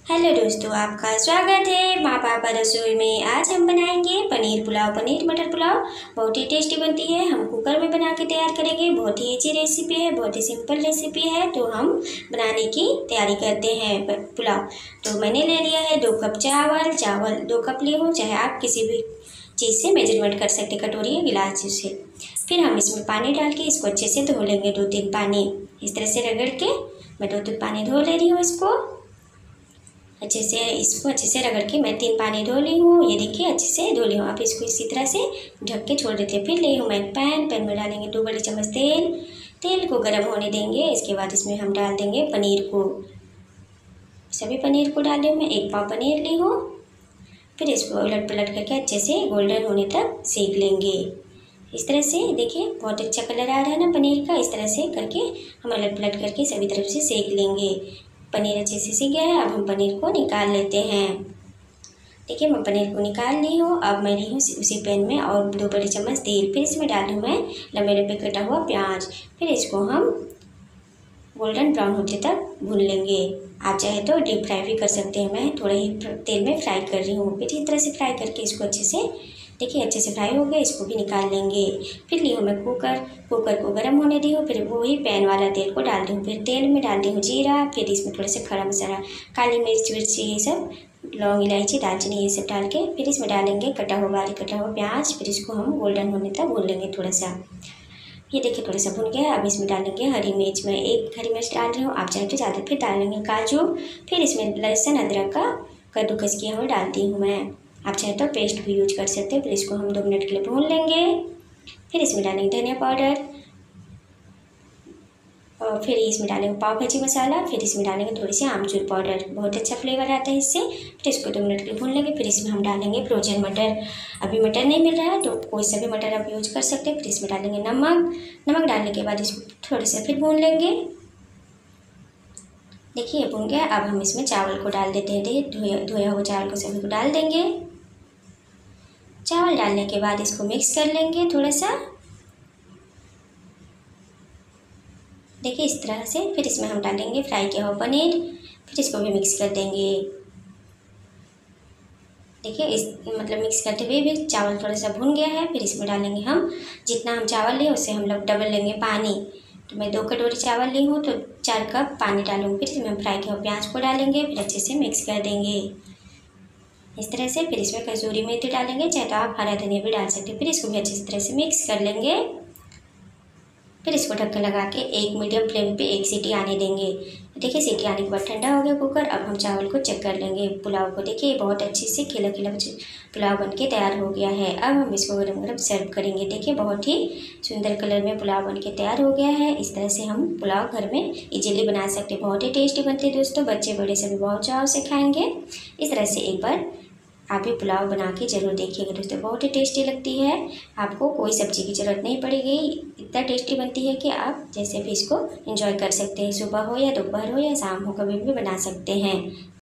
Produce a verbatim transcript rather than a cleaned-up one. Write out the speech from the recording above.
Hello दोस्तों, आपका स्वागत है माँ पापा रसोई में। आज हम बनाएंगे पनीर पुलाव, पनीर मटर पुलाव। बहुत ही टेस्टी बनती है। हम कुकर में बना के तैयार करेंगे। बहुत ही अच्छी रेसिपी है, बहुत ही सिंपल रेसिपी है। तो हम बनाने की तैयारी करते हैं पुलाव। तो मैंने ले लिया है दो कप चावल। चावल दो कप लिए हो, चाहे आप किसी भी चीज़ से मेजरमेंट कर सकते, कटोरी या गिलास से। फिर हम इसमें पानी डाल के इसको अच्छे से धो लेंगे। दो तीन पानी इस तरह से रगड़ के मैं दो तीन पानी धो ले रही हूँ। इसको अच्छे से इसको अच्छे से रगड़ के मैं तीन पानी धो ली हूँ। ये देखिए अच्छे से धो ली हूँ। आप इसको इसी तरह से ढक के छोड़ देते हैं। फिर ले हूँ मैं पैन पैन में डालेंगे दो बड़े चम्मच तेल। तेल को गर्म होने देंगे। इसके बाद इसमें हम डाल देंगे पनीर को। सभी पनीर को डाल ली हूँ मैं। एक पाव पनीर ली हूँ। फिर इसको उलट पलट करके अच्छे से गोल्डन होने तक सेक लेंगे। इस तरह से देखिए बहुत अच्छा कलर आ रहा है ना पनीर का। इस तरह से करके हम उलट पलट करके सभी तरफ से सेक लेंगे। पनीर अच्छे से सीख गया है। अब हम पनीर को निकाल लेते हैं। देखिए मैं पनीर को निकाल ली हूँ। अब मैं ली हूँ उसी पैन में और दो बड़े चम्मच तेल। फिर इसमें डाल दूँ मैं लंबे लंबे कटा हुआ प्याज। फिर इसको हम गोल्डन ब्राउन होते तक भून लेंगे। आप चाहे तो डीप फ्राई भी कर सकते हैं। मैं थोड़े ही तेल में फ्राई कर रही हूँ। फिर इस तरह से फ्राई करके इसको अच्छे से देखिए अच्छे से फ्राई हो गया। इसको भी निकाल लेंगे। फिर ली हूँ मैं कुकर। कुकर को गर्म होने दी हूँ। फिर वही पैन वाला तेल को डाल दी हूँ। फिर तेल में डाल दी हूँ जीरा। फिर इसमें थोड़ा सा खड़ा मसाला, काली मिर्च मिर्ची ये सब, लौंग इलायची दालचीनी ये सब डाल के फिर इसमें डालेंगे कटा हुआ बारीक कटा हुआ प्याज। फिर इसको हम गोल्डन होने तक भून लेंगे थोड़ा सा। ये देखिए थोड़ा सा भून गया। अब इसमें डालेंगे हरी मिर्च। मैं एक हरी मिर्च डाल रही हूँ, आप चाहे तो ज़्यादा। फिर डालेंगे काजू। फिर इसमें लहसुन अदरक का कद्दूकस किया हुआ डालती हूँ मैं। आप चाहे तो पेस्ट भी यूज कर सकते हैं। फिर इसको हम दो मिनट के लिए भून लेंगे। फिर इसमें डालेंगे धनिया पाउडर और फिर इसमें डालेंगे पाव भाजी मसाला। फिर इसमें डालेंगे थोड़ी सी आमचूर पाउडर, बहुत अच्छा फ्लेवर आता है इससे। फिर इसको दो मिनट के लिए भून लेंगे। फिर इसमें हम डालेंगे फ्रोजन मटर। अभी मटर नहीं मिल रहा है तो कोई सा भी मटर आप यूज कर सकते हैं। फिर इसमें डालेंगे नमक। नमक डालने के बाद इसको थोड़े से फिर भून लेंगे। देखिए भून गया। अब हम इसमें चावल को डाल देते हैं। देखिए धोया हुआ चावल को सभी को डाल देंगे। चावल डालने के बाद इसको मिक्स कर लेंगे थोड़ा सा। देखिए इस तरह से। फिर इसमें हम डालेंगे फ्राई किया हुआ पनीर। फिर इसको भी मिक्स कर देंगे। देखिए इस मतलब मिक्स करते हुए भी चावल थोड़ा सा भून गया है। फिर इसमें डालेंगे हम जितना हम चावल लिए उससे हम लोग डबल लेंगे पानी। तो मैं दो कटोरी चावल ली हूँ तो चार कप पानी डालूँगी। फिर इसमें हम फ्राई किया हुआ प्याज को डालेंगे। फिर अच्छे से मिक्स कर देंगे इस तरह से। फिर इसमें कसूरी मेथी डालेंगे, चाहे तो आप हरा धनिया भी डाल सकते हैं। फिर इसको भी अच्छी तरह से मिक्स कर लेंगे। फिर इसको ढक्कन लगा के एक मीडियम फ्लेम पे एक सीटी आने देंगे। देखिए सीटी आने के बाद ठंडा हो गया कुकर। अब हम चावल को चेक कर लेंगे पुलाव को। देखिए बहुत अच्छे से खिला खिला पुलाव बन के तैयार हो गया है। अब हम इसको गरम गरम सर्व करेंगे। देखिए बहुत ही सुंदर कलर में पुलाव बन के तैयार हो गया है। इस तरह से हम पुलाव घर में इजीली बना सकते हैं। बहुत ही टेस्टी बनते हैं दोस्तों। बच्चे बड़े सभी बहुत चाव से खाएँगे। इस तरह से एक बार आप भी पुलाव बना के ज़रूर देखिएगा दोस्तों। बहुत ही टेस्टी लगती है। आपको कोई सब्ज़ी की ज़रूरत नहीं पड़ेगी। इतना टेस्टी बनती है कि आप जैसे भी इसको एंजॉय कर सकते हैं। सुबह हो या दोपहर हो या शाम हो, कभी भी बना सकते हैं।